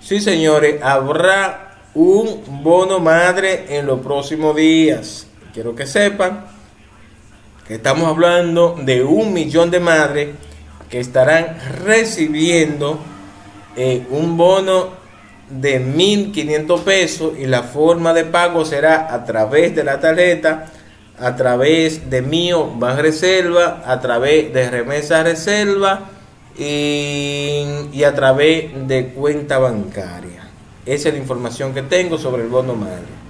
Sí, señores, habrá un bono madre en los próximos días. Quiero que sepan que estamos hablando de 1 millón de madres que estarán recibiendo un bono de 1.500 pesos, y la forma de pago será a través de la tarjeta, a través de Mío Banreserva, a través de Remesa Reserva y a través de cuenta bancaria. Esa es la información que tengo sobre el bono madre.